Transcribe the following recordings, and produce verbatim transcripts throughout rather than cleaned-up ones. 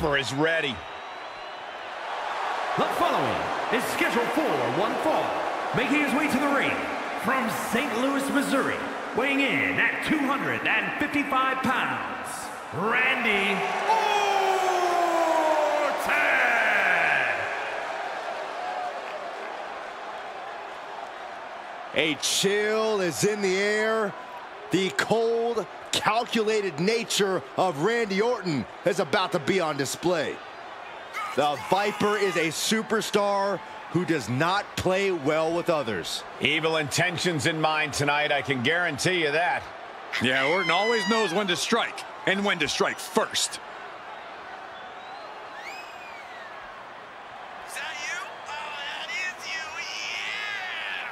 Viper is ready. The following is scheduled for one fall, making his way to the ring from Saint Louis, Missouri, weighing in at two hundred fifty-five pounds, Randy Orton! A chill is in the air. The cold, calculated nature of Randy Orton is about to be on display. The Viper is a superstar who does not play well with others. Evil intentions in mind tonight, I can guarantee you that. Yeah, Orton always knows when to strike, and when to strike first. Is that you? Oh, that is you, yeah!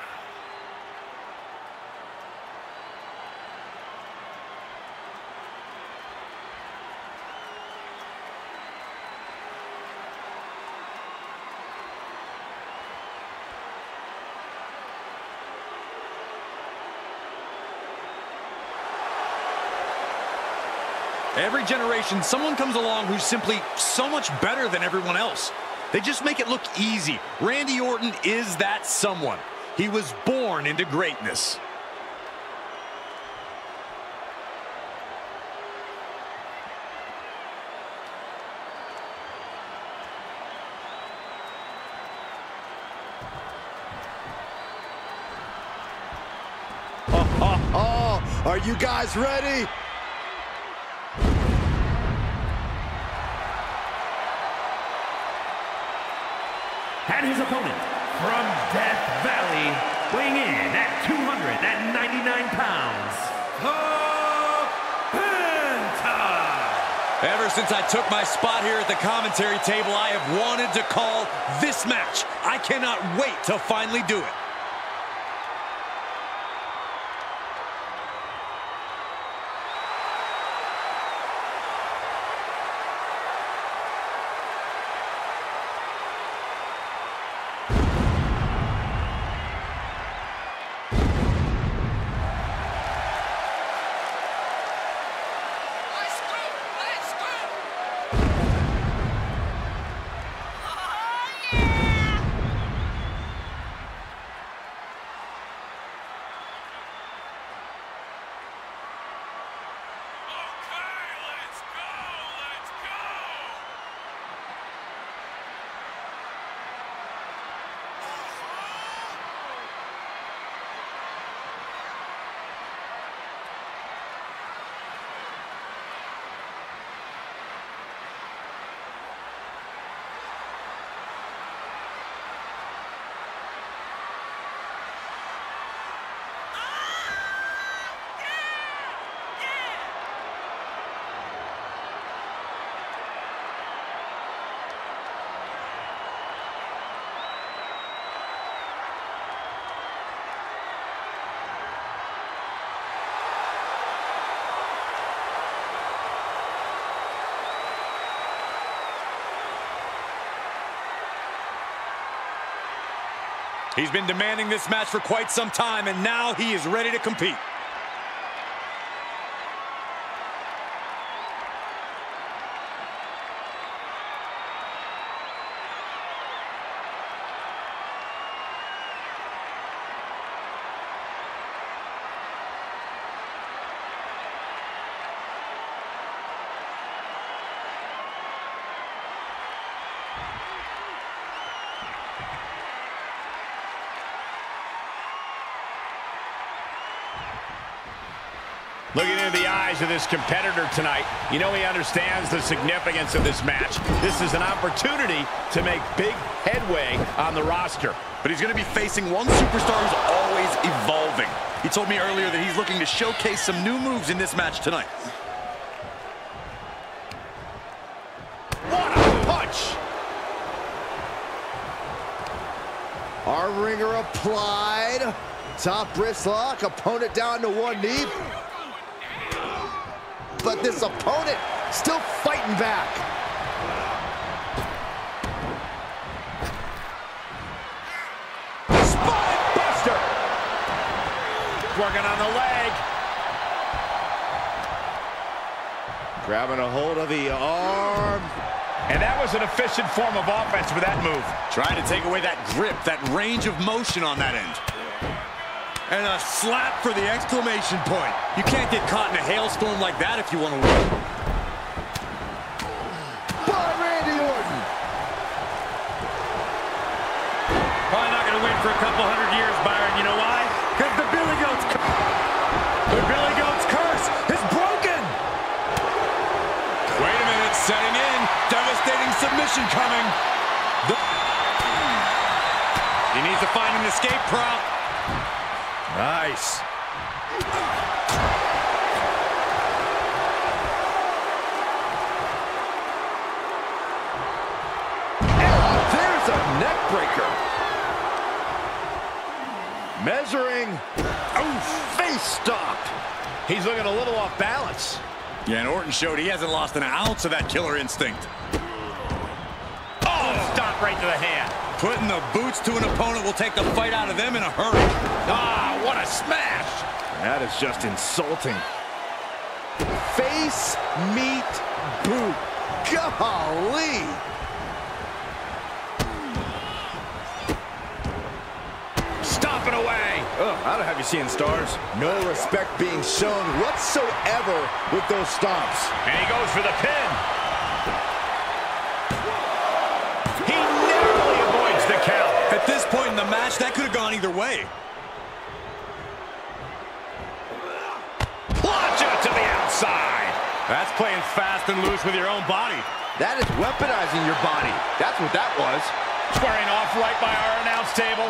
Every generation, someone comes along who's simply so much better than everyone else. They just make it look easy. Randy Orton is that someone. He was born into greatness. Oh, oh, oh. Are you guys ready? And his opponent from Death Valley, weighing in at two hundred ninety-nine pounds, the Penta! Ever since I took my spot here at the commentary table, I have wanted to call this match. I cannot wait to finally do it. Let's go! Let's go! Oh, yeah! Okay, let's go! Let's go! He's been demanding this match for quite some time, and now he is ready to compete. Looking into the eyes of this competitor tonight, you know he understands the significance of this match. This is an opportunity to make big headway on the roster. But he's going to be facing one superstar who's always evolving. He told me earlier that he's looking to showcase some new moves in this match tonight. What a punch! Our ringer applied. Top wrist lock, opponent down to one knee. But this opponent still fighting back. Spine buster! Working on the leg. Grabbing a hold of the arm. And that was an efficient form of offense for that move. Trying to take away that grip, that range of motion on that end. And a slap for the exclamation point. You can't get caught in a hailstorm like that if you want to win. By Randy Orton. Probably not going to win for a couple hundred years, Byron. You know why? Because the Billy Goat's the Billy Goat's curse is broken. Wait a minute, setting in. Devastating submission coming. The... He needs to find an escape prop. Nice. And there's a neck breaker. Measuring. Oh, face stop. He's looking a little off balance. Yeah, and Orton showed he hasn't lost an ounce of that killer instinct. Oh, stop right to the hand. Putting the boots to an opponent will take the fight out of them in a hurry. Ah, what a smash. That is just insulting. Face, meat, boot. Golly. Stomping away. Oh, I don't have you seeing stars. No respect being shown whatsoever with those stomps. And he goes for the pin. He narrowly avoids the count. At this point in the match, that could have gone either way. Plancha to the outside. That's playing fast and loose with your own body. That is weaponizing your body. That's what that was. Squaring off right by our announce table.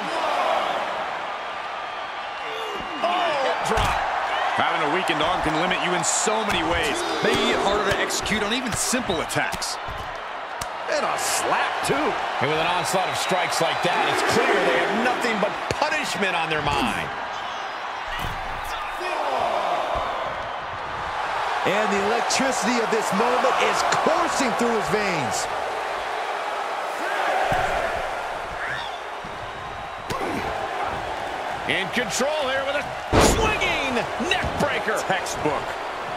Oh, drop. Having a weakened arm can limit you in so many ways, making it harder to execute on even simple attacks. And a slap, too. And with an onslaught of strikes like that, it's clear they have nothing but punishment on their mind. And the electricity of this moment is coursing through his veins. In control here with a swinging neck breaker. Textbook.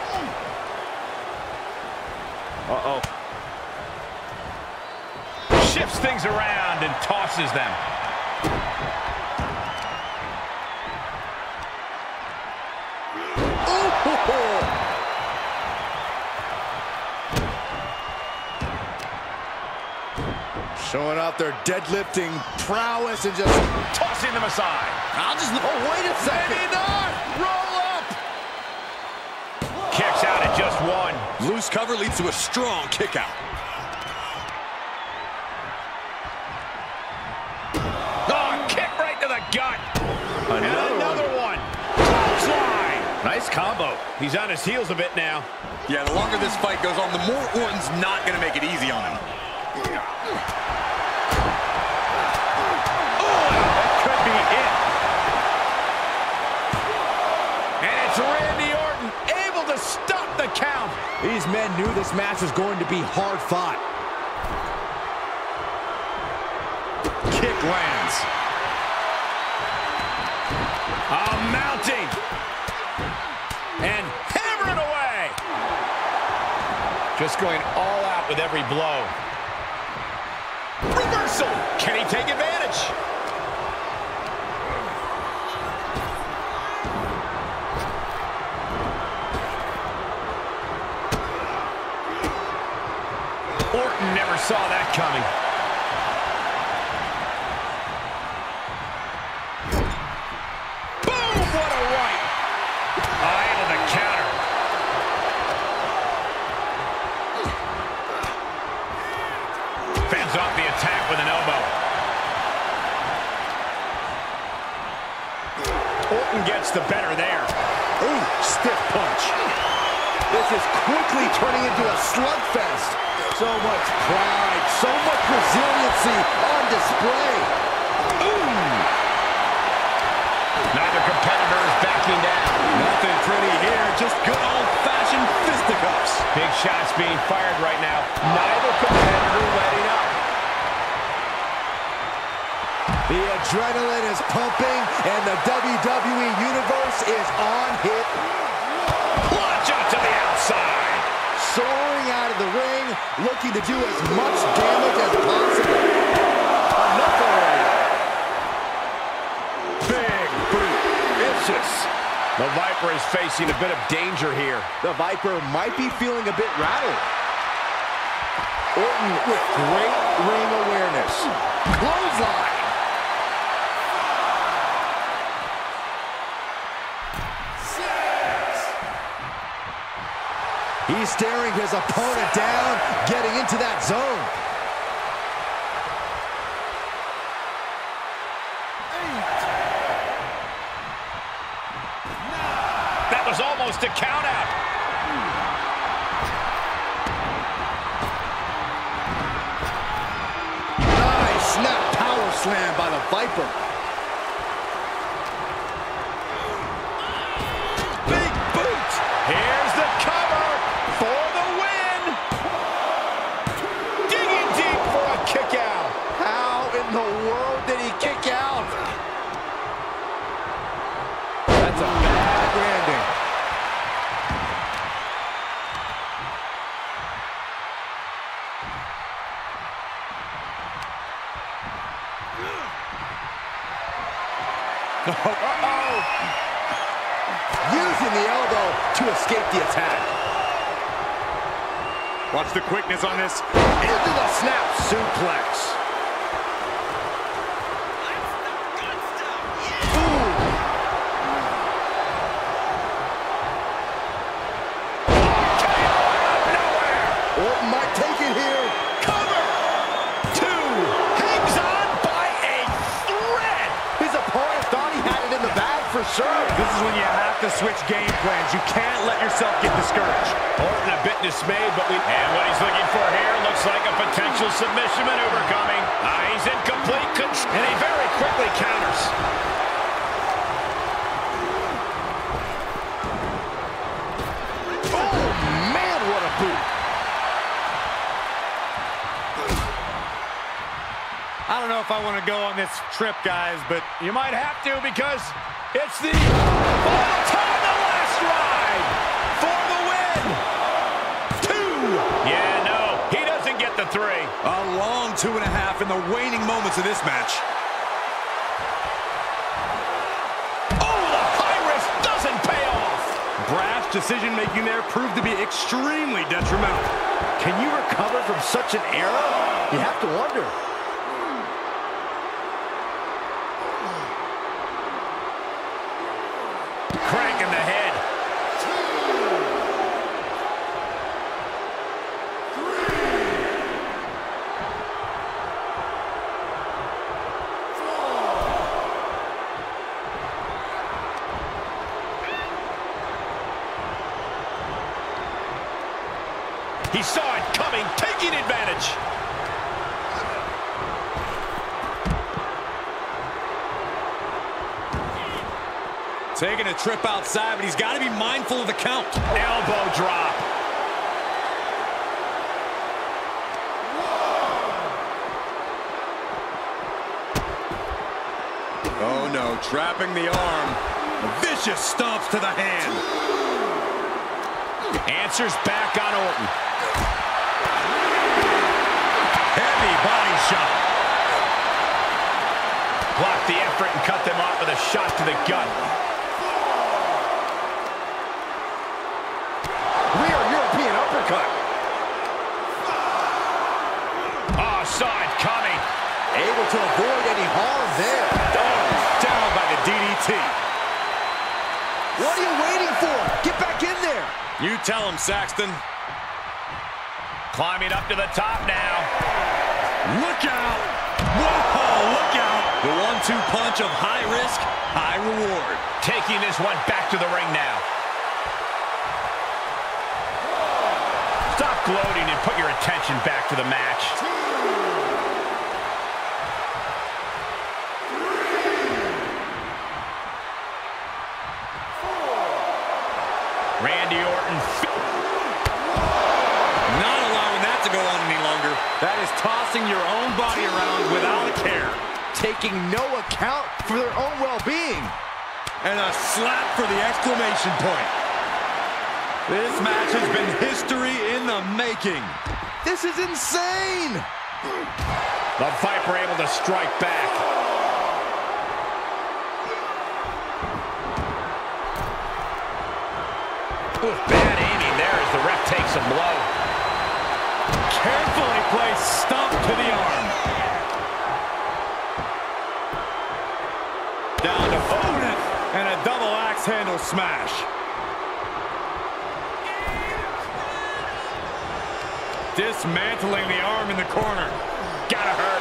Uh-oh. Shifts things around and tosses them. Ooh. Showing off their deadlifting prowess and just Tossing them aside. I'll just. Oh, wait a second. Maybe not. Roll up. Kicks out at just one. Loose cover leads to a strong kick out. Oh, kick right to the gut. Another, and another one. Clothesline. Nice combo. He's on his heels a bit now. Yeah, the longer this fight goes on, the more Orton's not going to make it easy on him. Randy Orton able to stop the count. These men knew this match was going to be hard fought. Kick lands. Oh, mounting. And hammering away. Just going all out with every blow. Reversal. Can he take advantage? Orton never saw that coming. Boom! What a right! Eye to the counter. Fends off the attack with an elbow. Orton gets the better there. Ooh, stiff punch. This is quickly turning into a slugfest. So much pride, so much resiliency on display. Ooh. Neither competitor is backing down. Nothing pretty here, just good old-fashioned fisticuffs. Big shots being fired right now. Neither competitor letting up. The adrenaline is pumping, and the W W E Universe is on hit. Launch out to the outside. soaring out of the ring, looking to do as much damage as possible. Enough already. Big boot. Vicious. The Viper is facing a bit of danger here. The Viper might be feeling a bit rattled. Orton with great ring awareness. Clothesline. He's staring his opponent down, getting into that zone. That was almost a count out. Nice snap power slam by the Viper. Big boot. Here's the cover for the win. Digging deep for a kick out. How in the world did he kick out? That's a bad landing. Uh-oh. Using the elbow to escape the attack. Watch the quickness on this. Into the snap suplex. Orton might take it here. Cover. Two. Hangs on by a thread. His opponent thought he had it in the bag for sure. This is when you have to switch game plans. You can't let yourself get discouraged. Orton a bit dismayed, but we... And what he's looking for here looks like a potential submission maneuver coming. Uh, he's in complete control, and he very quickly counters. Oh, man, what a boot. I don't know if I want to go on this trip, guys, but You might have to, because it's the final time, the last ride for the win. Two. Yeah, no, he doesn't get the three. a long two and a half in the waning moments of this match. Oh, the high risk doesn't pay off. Brash decision-making there proved to be extremely detrimental. Can you recover from such an error? You have to wonder. Crank in the head. He saw it coming, taking advantage. Taking a trip outside, but he's got to be mindful of the count. Elbow drop. Oh no, trapping the arm. Vicious stomps to the hand. Answers back on Orton. Heavy body shot. Blocked the effort and cut them off with a shot to the gut. Rear European uppercut. Oh, saw it coming. Able to avoid any harm there. Oh, down by the D D T. What are you waiting for? Get back in there. You tell him, Saxton. Climbing up to the top now. Look out! Whoa, look out! The one two punch of high risk, high reward. Taking this one back to the ring now. Stop gloating and put your attention back to the match. Randy Orton. Not allowing that to go on any longer. That is tossing your own body around without a care. Taking no account for their own well-being. And a slap for the exclamation point. This match has been history in the making. This is insane! The Viper able to strike back. Ooh, bad aiming there as the ref takes a blow. Carefully placed stomp to the arm. Down to opponent and a double axe handle smash. Dismantling the arm in the corner. Gotta hurt.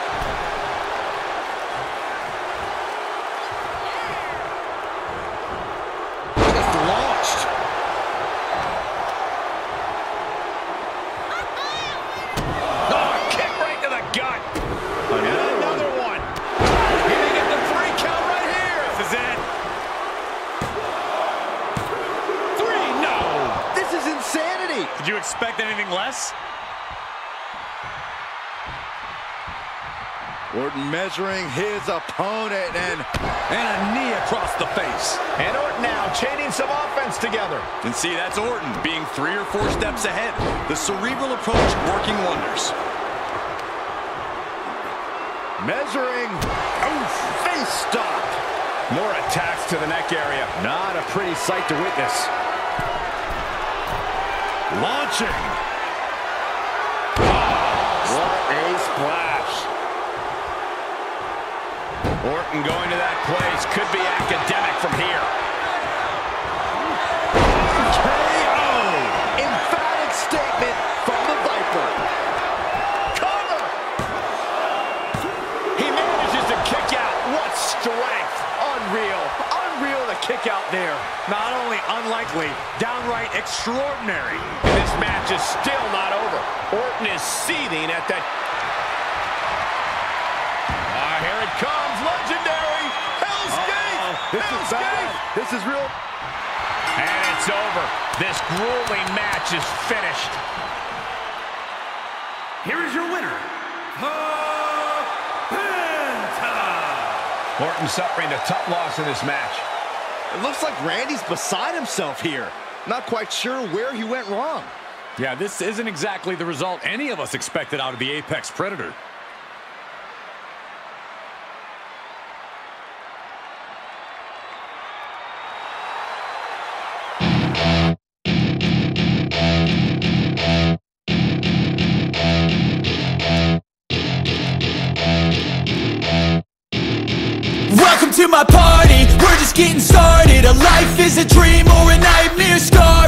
Just launched. Oh, kick right to the gut. Another, and another one. one. He may get the three count right here. This is it. Three, no. This is insanity. Did you expect anything less? Orton measuring his opponent and And a knee across the face. And Orton now chaining some offense together. And see, that's Orton being three or four steps ahead. The cerebral approach working wonders. measuring. Oh, face stop. More attacks to the neck area. Not a pretty sight to witness. Launching. What a splash. Orton going to that place could be academic from here. K O. Emphatic statement from the Viper. Cover. He manages to kick out. What strength. Unreal. Unreal to kick out there. Not only unlikely, downright extraordinary. And this match is still not over. Orton is seething at that. Ah, here it comes. Legendary. Hell's Gate. This Hell's is bad. Gate. This is real. And it's over. This grueling match is finished. Here is your winner, the Penta. Orton suffering a tough loss in this match. It looks like Randy's beside himself here. Not quite sure where he went wrong. Yeah, this isn't exactly the result any of us expected out of the Apex Predator. Welcome to my party, we're just getting started. A life is a dream or a nightmare scarred.